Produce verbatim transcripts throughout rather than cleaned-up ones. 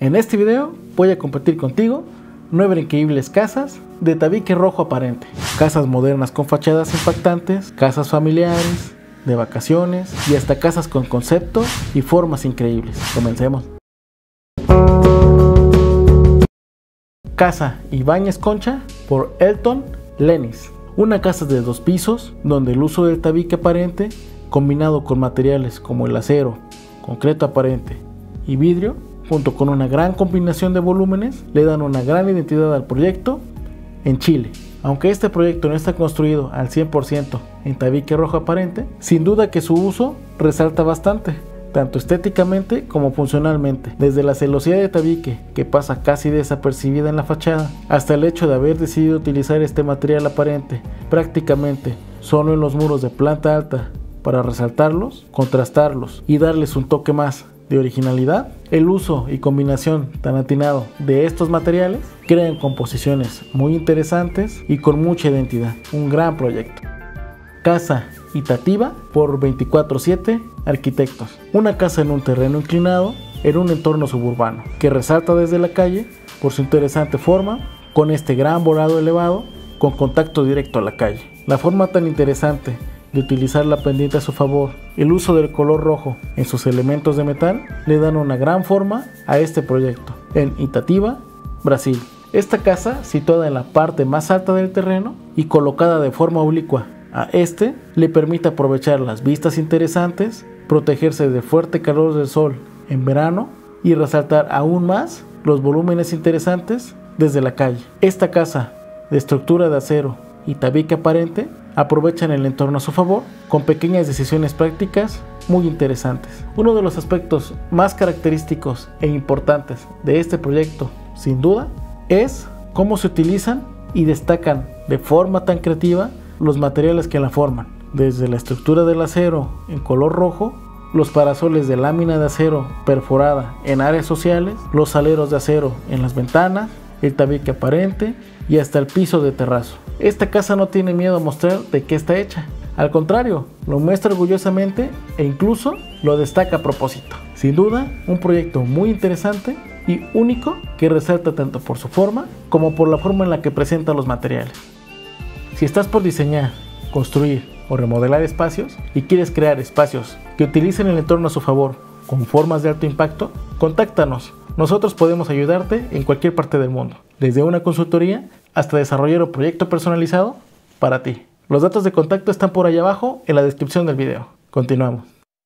En este video voy a compartir contigo nueve increíbles casas de tabique rojo aparente. Casas modernas con fachadas impactantes, casas familiares, de vacaciones y hasta casas con conceptos y formas increíbles. Comencemos. Casa Ibáñez Concha por Elton Lenis. Una casa de dos pisos donde el uso del tabique aparente combinado con materiales como el acero, concreto aparente y vidrio, junto con una gran combinación de volúmenes, le dan una gran identidad al proyecto en Chile. Aunque este proyecto no está construido al cien por ciento en tabique rojo aparente, sin duda que su uso resalta bastante, tanto estéticamente como funcionalmente, desde la celosía de tabique, que pasa casi desapercibida en la fachada, hasta el hecho de haber decidido utilizar este material aparente prácticamente solo en los muros de planta alta para resaltarlos, contrastarlos y darles un toque más de originalidad. El uso y combinación tan atinado de estos materiales crean composiciones muy interesantes y con mucha identidad. Un gran proyecto. Casa Itatiba por veinticuatro siete Arquitectos. Una casa en un terreno inclinado en un entorno suburbano que resalta desde la calle por su interesante forma, con este gran volado elevado con contacto directo a la calle. La forma tan interesante de utilizar la pendiente a su favor, el uso del color rojo en sus elementos de metal, le dan una gran forma a este proyecto en Itatiba, Brasil. Esta casa, situada en la parte más alta del terreno y colocada de forma oblicua a este, le permite aprovechar las vistas interesantes, protegerse del fuerte calor del sol en verano y resaltar aún más los volúmenes interesantes desde la calle. Esta casa de estructura de acero y tabique aparente aprovechan el entorno a su favor con pequeñas decisiones prácticas muy interesantes. Uno de los aspectos más característicos e importantes de este proyecto, sin duda, es cómo se utilizan y destacan de forma tan creativa los materiales que la forman, desde la estructura del acero en color rojo, los parasoles de lámina de acero perforada en áreas sociales, los aleros de acero en las ventanas, el tabique aparente y hasta el piso de terrazo. Esta casa no tiene miedo a mostrar de qué está hecha. Al contrario, lo muestra orgullosamente e incluso lo destaca a propósito. Sin duda, un proyecto muy interesante y único que resalta tanto por su forma como por la forma en la que presenta los materiales. Si estás por diseñar, construir o remodelar espacios y quieres crear espacios que utilicen el entorno a su favor con formas de alto impacto, contáctanos. Nosotros podemos ayudarte en cualquier parte del mundo, desde una consultoría hasta desarrollar un proyecto personalizado para ti. Los datos de contacto están por allá abajo en la descripción del video. Continuamos.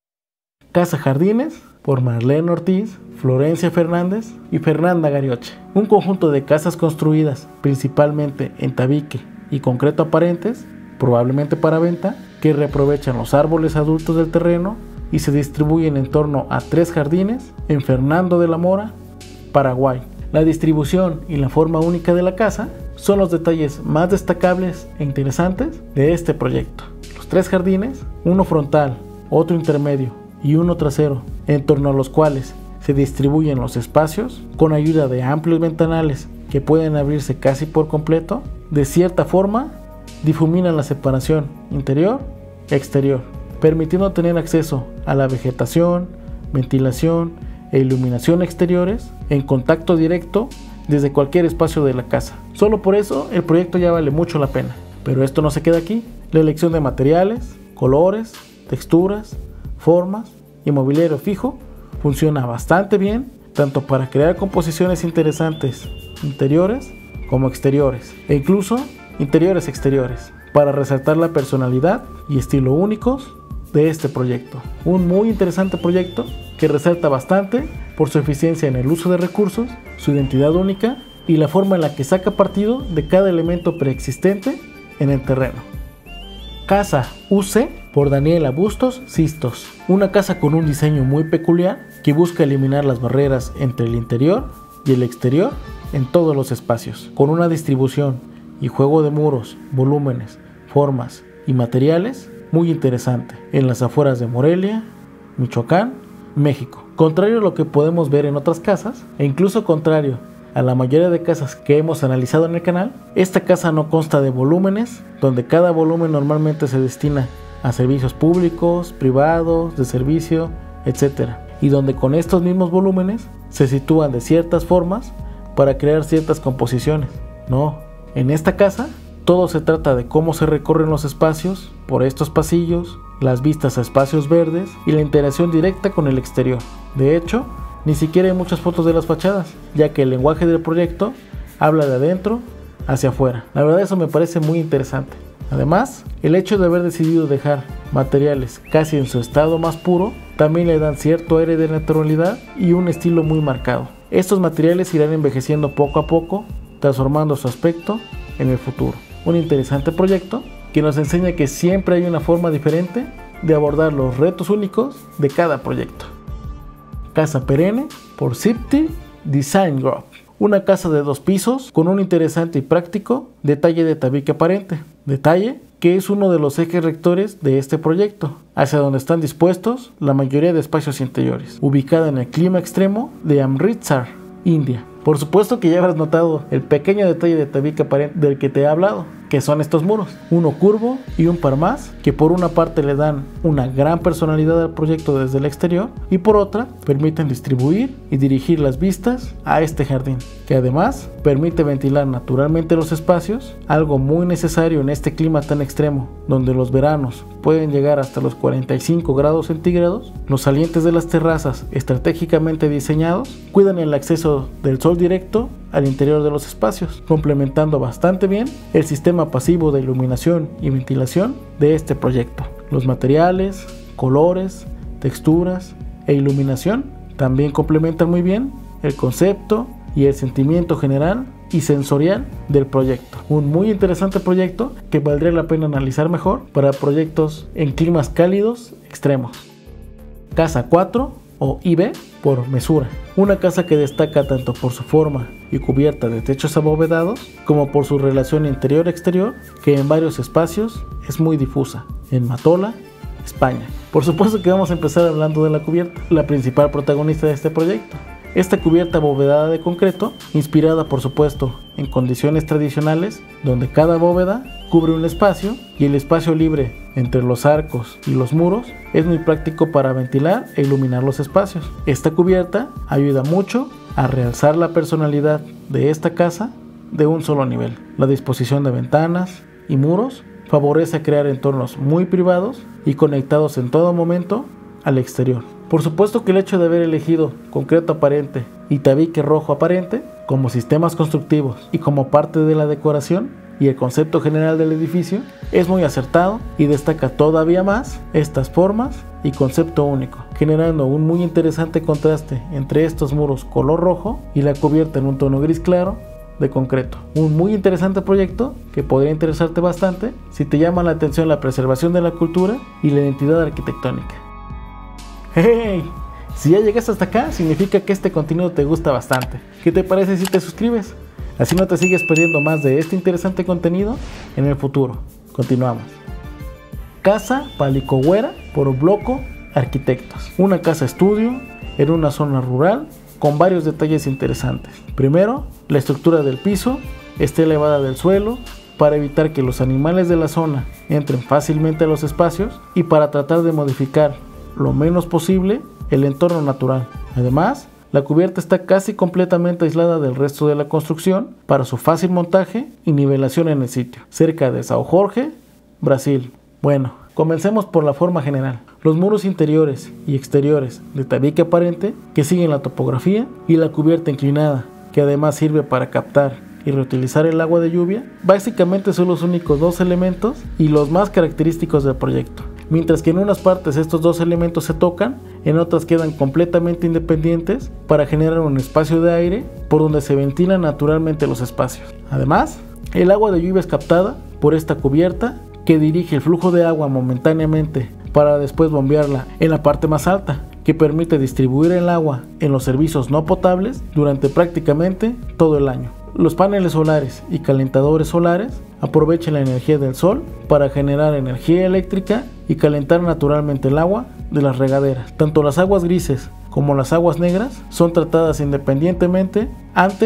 Casa Jardines por Marlene Ortiz, Florencia Fernández y Fernanda Garioche. Un conjunto de casas construidas principalmente en tabique y concreto aparentes, probablemente para venta, que reaprovechan los árboles adultos del terreno y se distribuyen en torno a tres jardines en Fernando de la Mora, Paraguay. La distribución y la forma única de la casa son los detalles más destacables e interesantes de este proyecto. Los tres jardines, uno frontal, otro intermedio y uno trasero, en torno a los cuales se distribuyen los espacios con ayuda de amplios ventanales que pueden abrirse casi por completo, de cierta forma difuminan la separación interior-exterior, permitiendo tener acceso a la vegetación, ventilación e iluminación exteriores en contacto directo desde cualquier espacio de la casa. Solo por eso el proyecto ya vale mucho la pena. Pero esto no se queda aquí. La elección de materiales, colores, texturas, formas y mobiliario fijo funciona bastante bien, tanto para crear composiciones interesantes interiores como exteriores, e incluso interiores exteriores, para resaltar la personalidad y estilo únicos de este proyecto. Un muy interesante proyecto que resalta bastante por su eficiencia en el uso de recursos, su identidad única y la forma en la que saca partido de cada elemento preexistente en el terreno. Casa U C por Daniela Bustos Sistos. Una casa con un diseño muy peculiar que busca eliminar las barreras entre el interior y el exterior en todos los espacios, con una distribución y juego de muros, volúmenes, formas y materiales muy interesante en las afueras de Morelia, Michoacán, México. Contrario a lo que podemos ver en otras casas, e incluso contrario a la mayoría de casas que hemos analizado en el canal, esta casa no consta de volúmenes, donde cada volumen normalmente se destina a servicios públicos, privados, de servicio, etcétera. y donde con estos mismos volúmenes se sitúan de ciertas formas para crear ciertas composiciones. No, en esta casa todo se trata de cómo se recorren los espacios por estos pasillos, las vistas a espacios verdes y la interacción directa con el exterior. De hecho, ni siquiera hay muchas fotos de las fachadas, ya que el lenguaje del proyecto habla de adentro hacia afuera. La verdad, eso me parece muy interesante. Además, el hecho de haber decidido dejar materiales casi en su estado más puro también le dan cierto aire de naturalidad y un estilo muy marcado. Estos materiales irán envejeciendo poco a poco, transformando su aspecto en el futuro. Un interesante proyecto que nos enseña que siempre hay una forma diferente de abordar los retos únicos de cada proyecto. Casa Perenne por Sipti Design Group. Una casa de dos pisos con un interesante y práctico detalle de tabique aparente. Detalle que es uno de los ejes rectores de este proyecto, hacia donde están dispuestos la mayoría de espacios interiores. Ubicada en el clima extremo de Amritsar, India. Por supuesto que ya habrás notado el pequeño detalle de tabique aparente del que te he hablado, que son estos muros, uno curvo y un par más, que por una parte le dan una gran personalidad al proyecto desde el exterior y por otra permiten distribuir y dirigir las vistas a este jardín, que además permite ventilar naturalmente los espacios, algo muy necesario en este clima tan extremo, donde los veranos pueden llegar hasta los cuarenta y cinco grados centígrados. Los salientes de las terrazas estratégicamente diseñados cuidan el acceso del sol directo al interior de los espacios, complementando bastante bien el sistema pasivo de iluminación y ventilación de este proyecto. Los materiales, colores, texturas e iluminación también complementan muy bien el concepto y el sentimiento general y sensorial del proyecto. Un muy interesante proyecto que valdría la pena analizar mejor para proyectos en climas cálidos extremos. Casa cuatro o I B por Mesura. Una casa que destaca tanto por su forma y cubierta de techos abovedados como por su relación interior-exterior, que en varios espacios es muy difusa, en Matola, España. Por supuesto que vamos a empezar hablando de la cubierta, la principal protagonista de este proyecto. Esta cubierta abovedada de concreto, inspirada por supuesto en condiciones tradicionales, donde cada bóveda cubre un espacio y el espacio libre entre los arcos y los muros es muy práctico para ventilar e iluminar los espacios. Esta cubierta ayuda mucho a realzar la personalidad de esta casa de un solo nivel. La disposición de ventanas y muros favorece crear entornos muy privados y conectados en todo momento al exterior. Por supuesto que el hecho de haber elegido concreto aparente y tabique rojo aparente como sistemas constructivos y como parte de la decoración y el concepto general del edificio es muy acertado y destaca todavía más estas formas y concepto único, generando un muy interesante contraste entre estos muros color rojo y la cubierta en un tono gris claro de concreto. Un muy interesante proyecto que podría interesarte bastante si te llama la atención la preservación de la cultura y la identidad arquitectónica. ¡Hey! Si ya llegaste hasta acá, significa que este contenido te gusta bastante. ¿Qué te parece si te suscribes? Así no te sigues perdiendo más de este interesante contenido en el futuro. Continuamos. Casa Palicogüera por Bloco Arquitectos. Una casa estudio en una zona rural con varios detalles interesantes. Primero, la estructura del piso esté elevada del suelo para evitar que los animales de la zona entren fácilmente a los espacios y para tratar de modificar lo menos posible el entorno natural. Además, la cubierta está casi completamente aislada del resto de la construcción para su fácil montaje y nivelación en el sitio, cerca de São Jorge, Brasil. Bueno, comencemos por la forma general. Los muros interiores y exteriores de tabique aparente que siguen la topografía y la cubierta inclinada, que además sirve para captar y reutilizar el agua de lluvia, básicamente son los únicos dos elementos y los más característicos del proyecto. Mientras que en unas partes estos dos elementos se tocan, en otras quedan completamente independientes para generar un espacio de aire por donde se ventilan naturalmente los espacios. Además, el agua de lluvia es captada por esta cubierta que dirige el flujo de agua momentáneamente para después bombearla en la parte más alta, que permite distribuir el agua en los servicios no potables durante prácticamente todo el año. Los paneles solares y calentadores solares aprovechan la energía del sol para generar energía eléctrica y calentar naturalmente el agua de las regaderas. Tanto las aguas grises como las aguas negras son tratadas independientemente antes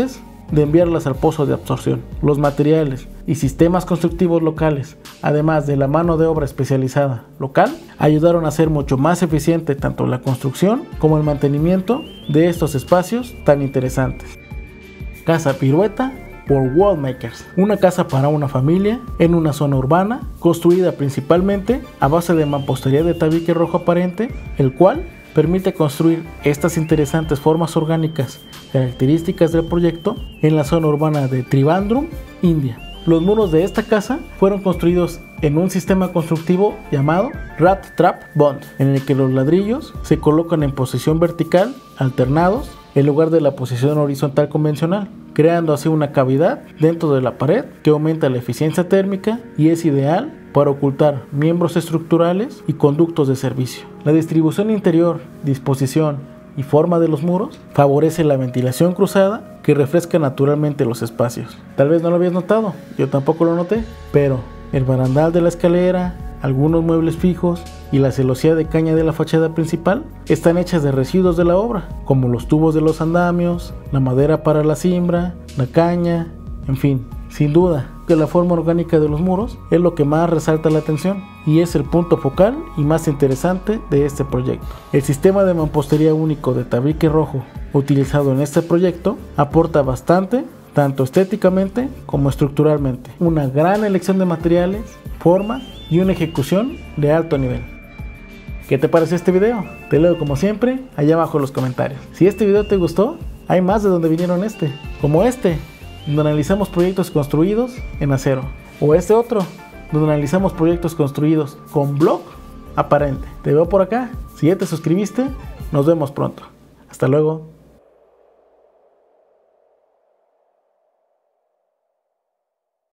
de enviarlas al pozo de absorción. Los materiales y sistemas constructivos locales, además de la mano de obra especializada local, ayudaron a hacer mucho más eficiente tanto la construcción como el mantenimiento de estos espacios tan interesantes. Casa Pirueta por Wallmakers, una casa para una familia en una zona urbana, construida principalmente a base de mampostería de tabique rojo aparente, el cual permite construir estas interesantes formas orgánicas características del proyecto en la zona urbana de Trivandrum, India. Los muros de esta casa fueron construidos en un sistema constructivo llamado Rat Trap Bond, en el que los ladrillos se colocan en posición vertical, alternados, en lugar de la posición horizontal convencional, creando así una cavidad dentro de la pared que aumenta la eficiencia térmica y es ideal para ocultar miembros estructurales y conductos de servicio. La distribución interior, disposición y forma de los muros favorece la ventilación cruzada que refresca naturalmente los espacios. Tal vez no lo habías notado, yo tampoco lo noté, pero el barandal de la escalera, algunos muebles fijos y la celosía de caña de la fachada principal están hechas de residuos de la obra, como los tubos de los andamios, la madera para la cimbra, la caña, en fin. Sin duda que la forma orgánica de los muros es lo que más resalta la atención y es el punto focal y más interesante de este proyecto. El sistema de mampostería único de tabique rojo utilizado en este proyecto aporta bastante, tanto estéticamente como estructuralmente. Una gran elección de materiales, formas y una ejecución de alto nivel. ¿Qué te pareció este video? Te leo como siempre allá abajo en los comentarios. Si este video te gustó, hay más de donde vinieron este, como este, donde analizamos proyectos construidos en acero, o este otro, donde analizamos proyectos construidos con block aparente. Te veo por acá. Si ya te suscribiste, nos vemos pronto. Hasta luego.